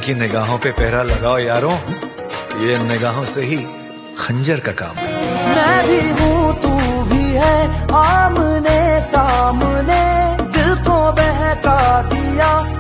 इनकी निगाहों पे पहरा लगाओ यारों, ये निगाहों से ही खंजर का काम है। मैं भी हूँ तू भी है, आमने सामने दिल को बहका दिया